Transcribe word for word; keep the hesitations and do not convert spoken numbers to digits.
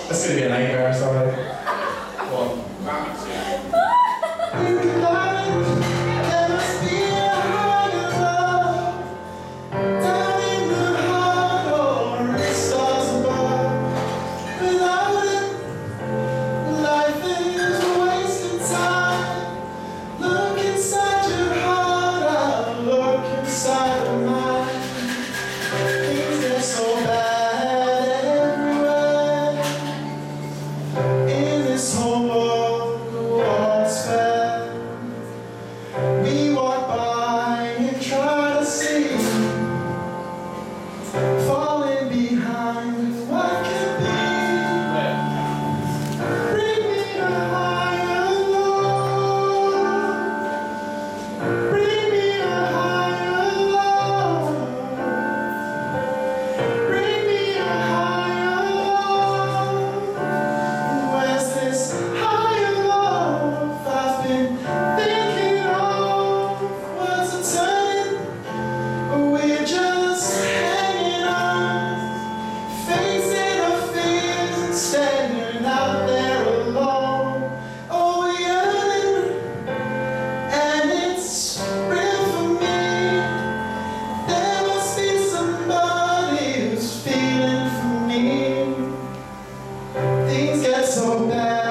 That's gonna be a nightmare, sorry. One. There must be a higher love down in the heart or in stars above. Without it, life is a wasted time. Look inside your heart, I'll look inside of mine. Things get so bad everywhere. In this whole world, the world's fair. We walk by and try to see, falling behind what could be. Bring me a higher love. Bring me a higher love. Bring me a higher love. Where's this higher love I've been thinking of? Words are turning, we're just hanging on, facing our fears and standing out there alone. Oh, we're yearning, and it's real for me. There must be somebody who's feeling for me. Things get so bad